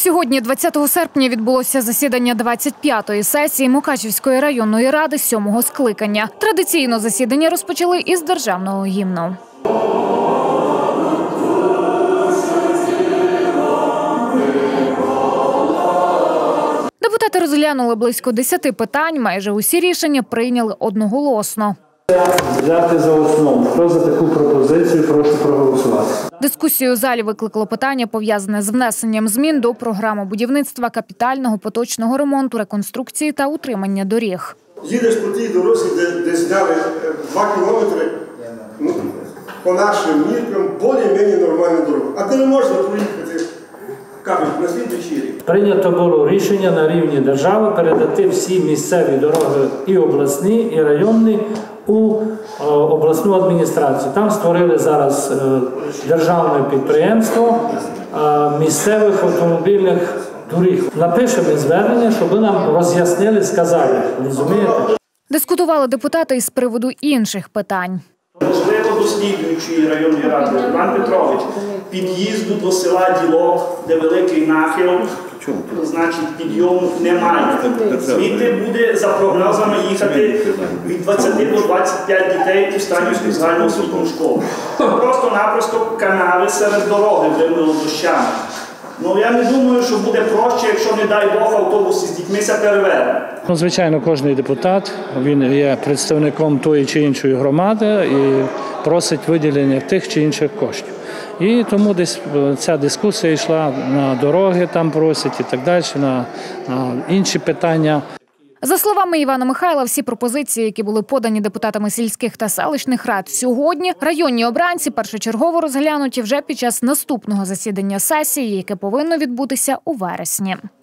Сьогодні, 20 серпня, відбулося засідання 25-ї сесії Мукачівської районної ради 7-го скликання. Традиційно засідання розпочали із державного гімну. Депутати розглянули близько 10 питань, майже усі рішення прийняли одноголосно. Взяти за основу. Хто за таку пропозицію, прошу проголосувати. Дискусію у залі викликало питання, пов'язане з внесенням змін до програми будівництва, капітального, поточного ремонту, реконструкції та утримання доріг. Їдеш по тій дорозі, де зняли 2 кілометри, по нашим міркам, більш-менш нормальну дорогу. А де не можна проїхати, кажуть, на слідуючий рік. Прийнято було рішення на рівні держави передати всі місцеві дороги і обласні, і районні у обласну адміністрацію. Там створили зараз державне підприємство місцевих автомобільних доріг. Напишемо звернення, щоб нам роз'яснили, сказали. Розумієте? Дискутували депутати із приводу інших питань. Можливо, досліджуючий районної ради Іван Петрович, під'їзду до села Ділок, де великий нахил, значить підйому немає. Звідти буде за прогнозами їхати від 20 до 25 дітей у Станівську загальноосвітню школу. Просто-напросто канави серед дороги вимило дощами. Ну, я не думаю, що буде проще, якщо, не дай Бог, автобус із дітьми ся переверне. Звичайно, кожен депутат, він є представником тої чи іншої громади і просить виділення тих чи інших коштів. І тому десь ця дискусія йшла на дороги, там просять і так далі, на інші питання. За словами Івана Михайла, всі пропозиції, які були подані депутатами сільських та селищних рад сьогодні, районні обранці першочергово розглянуті вже під час наступного засідання сесії, яке повинно відбутися у вересні.